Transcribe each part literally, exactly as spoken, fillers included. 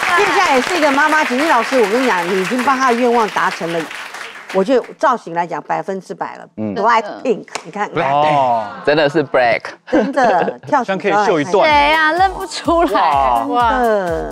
现在也是一个妈妈，景丽老师，我跟你讲，你已经帮她的愿望达成了。我觉得造型来讲百分之百了，嗯 ，Black Pink， 你看， 哦，真的是 Black， 真的跳像可以秀一段， 谁呀？认不出来， 哇，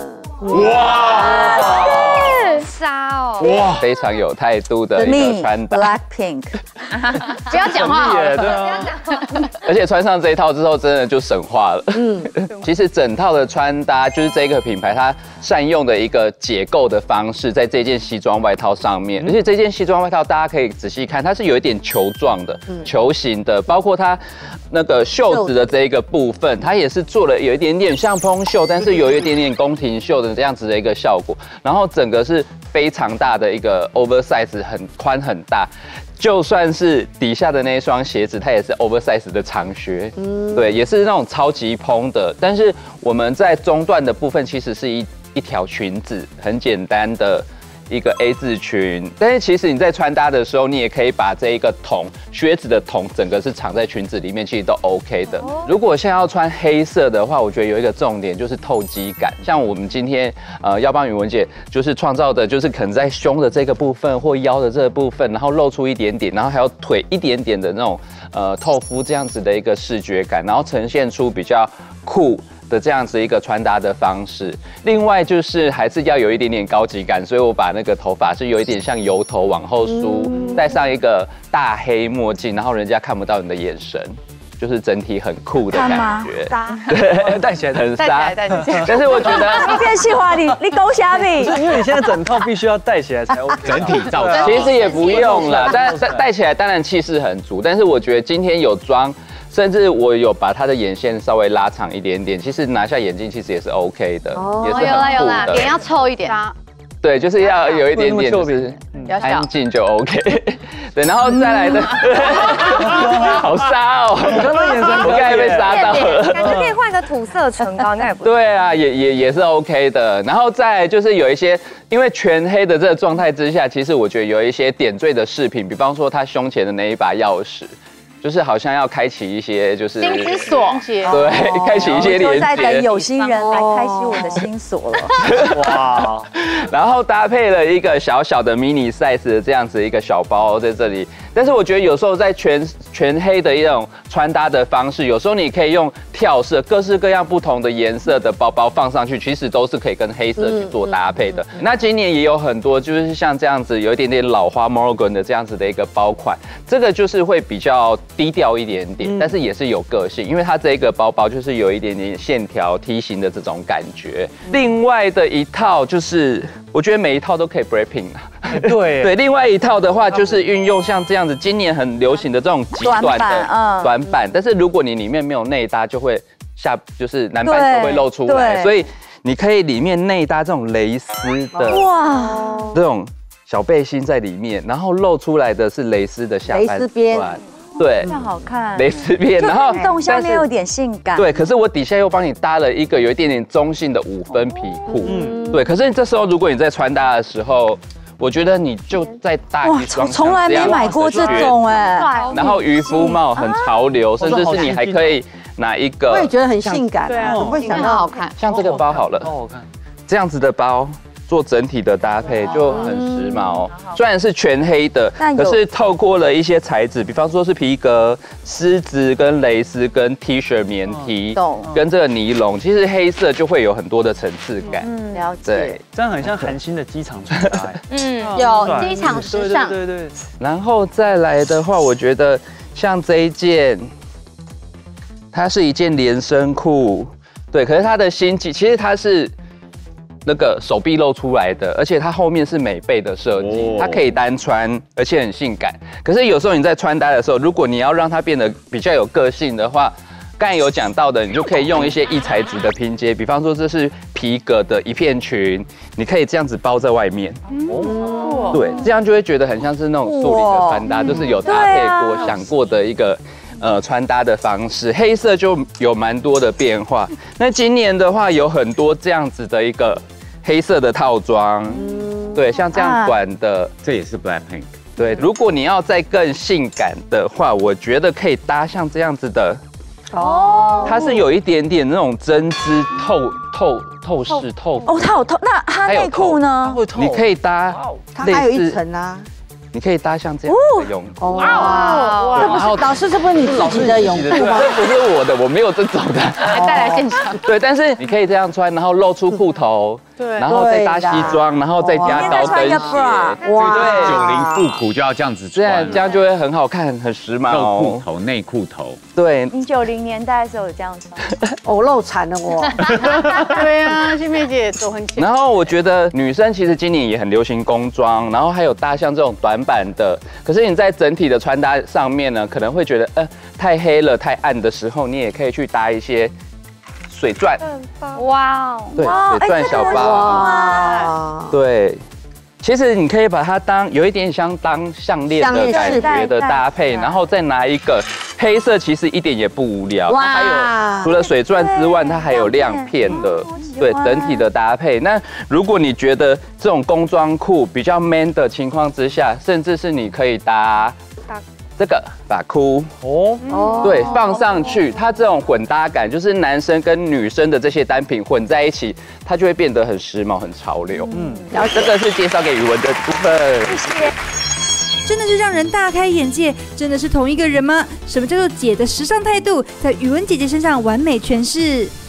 哇， 杀哦， 哇， 非常有态度的一个穿搭 ，Black Pink， 不要讲话好了， 对啊， 而且穿上这一套之后，真的就神化了。嗯，其实整套的穿搭就是这个品牌它善用的一个解构的方式，在这件西装外套上面，而且这件西装外套大家可以仔细看，它是有一点球状的、球形的，包括它那个袖子的这一个部分，它也是做了有一点点像蓬袖，但是有一点点宫廷袖的这样子的一个效果，然后整个是非常大的一个 oversize， 很宽很大。就算是底下的那一双鞋子，它也是 oversize 的长靴，嗯，对，也是那种超级蓬的。但是我们在中段的部分，其实是一一条裙子，很简单的一个 A 字裙。但是其实你在穿搭的时候，你也可以把这一个筒靴子的筒整个是藏在裙子里面，其实都 OK 的。如果现在要穿黑色的话，我觉得有一个重点就是透肌感。像我们今天呃要帮宇文姐就是创造的，就是可能在胸的这个部分或腰的这个部分，然后露出一点点，然后还有腿一点点的那种呃透肤这样子的一个视觉感，然后呈现出比较酷的这样子一个穿搭的方式。另外就是还是要有一点点高级感，所以我把那个头发是有一点像油头往后梳，戴上一个大黑墨镜，然后人家看不到你的眼神。就是整体很酷的感觉， 对，戴起来很杀， 戴起来， 但是我觉得你变细化，你你狗虾米？ 是因为你现在整套必须要戴起来才 OK， 整体造型其实也不用啦，但戴起来当然气势很足，但是我觉得今天有妆，甚至我有把他的眼线稍微拉长一点点，其实拿下眼镜其实也是 OK 的，也是有啦有啦， 很酷的。 脸要凑一点。 对，就是要有一点点就是安静就 OK， 对，然后再来的，好杀哦！ 你刚刚眼神我刚才被杀到了， 感觉可以换个土色唇膏，应该也不错。 对啊，也也也是 OK 的。然后再来就是有一些，因为全黑的这个状态之下，其实我觉得有一些点缀的饰品，比方说他胸前的那一把钥匙。就是好像要开启一些，就是心之锁， 对，开启一些连接。 都在等有心人来开启我的心锁了。 哇！ 然后搭配了一个小小的 mini size 的这样子一个小包在这里，但是我觉得有时候在全全黑的一种穿搭的方式，有时候你可以用跳色，各式各样不同的颜色的包包放上去，其实都是可以跟黑色去做搭配的。那今年也有很多就是像这样子有一点点老花 Morgan 的这样子的一个包款，这个就是会比较低调一点点，但是也是有个性，因为它这个包包就是有一点点线条梯形的这种感觉。另外的一套就是，我觉得每一套都可以 breaking 啊。 对对，另外一套的话就是运用像这样子，今年很流行的这种极短的短版，但是如果你里面没有内搭，就会下就是南半球会露出来，所以你可以里面内搭这种蕾丝的哇，这种小背心在里面，然后露出来的是蕾丝的下半段。蕾丝边。对， 这样好看， 蕾丝边，然后动下面有点性感。 对，可是我底下又帮你搭了一个有一点点中性的五分皮裤。嗯，对，可是这时候如果你在穿搭的时候，我觉得你就再搭一双， 从来没买过这种哎。 然后渔夫帽很潮流，甚至是你还可以拿一个， 我也觉得很性感，对啊，我会想到好看。 像这个包好了，好看，这样子的包。做整体的搭配就很时髦，虽然是全黑的，可是透过了一些材质，比方说是皮革、丝质跟蕾丝跟 T 恤棉 T， 跟这个尼龙，其实黑色就会有很多的层次感。 嗯，了解。 对，这样很像韩星的机场穿搭。 嗯，有机场时尚。 对对对。 然后再来的话，我觉得像这一件，它是一件连身裤，对，可是它的心机其实它是。那个手臂露出来的，而且它后面是美背的设计，它可以单穿，而且很性感。可是有时候你在穿搭的时候，如果你要让它变得比较有个性的话，刚才有讲到的，你就可以用一些异材质的拼接，比方说这是皮革的一片裙，你可以这样子包在外面。哦，对，这样就会觉得很像是那种素里的穿搭，就是有搭配过、想过的一个。呃，穿搭的方式，黑色就有蛮多的变化。那今年的话，有很多这样子的一个黑色的套装，嗯、对，像这样短的，啊、 这也是 Blackpink。 对，如果你要再更性感的话，我觉得可以搭像这样子的，哦，它是有一点点那种针织透透透视透。 哦，它有透，那它内裤呢？ 会透。 你可以搭它还有一类似， 层啊。 你可以搭像这样的泳裤。 哇，这不是老师，这不是你自己的泳裤吗？ 这不是我的，我没有这种的。 还带来现场。 对，但是你可以这样穿，然后露出裤头， 对， 然后再搭西装，然后再加高跟鞋。 哇， 九零复古就要这样子这样穿， 这样就会很好看，很时髦。 露裤头、内裤头。 对， 你九零年代的时候有这样穿？ 哦，漏产了我。 对啊，新梅姐走很前。 然后我觉得女生其实今年也很流行工装，然后还有搭像这种短版的。可是你在整体的穿搭上面呢，可能会觉得呃太黑了、太暗的时候，你也可以去搭一些水钻。 哇哦， 对，水钻小包。 哇， 对。其实你可以把它当有一点像当项链的感觉的搭配，然后再拿一个黑色，其实一点也不无聊。它还有除了水钻之外，它还有亮片的，对整体的搭配。那如果你觉得这种工装裤比较 man 的情况之下，甚至是你可以搭这个发箍哦，对，放上去，它这种混搭感，就是男生跟女生的这些单品混在一起，它就会变得很时髦、很潮流。嗯，然后这个是介绍给宇文的部分。 谢谢。真的是让人大开眼界，真的是同一个人吗？什么叫做姐的时尚态度，在宇文姐姐身上完美诠释。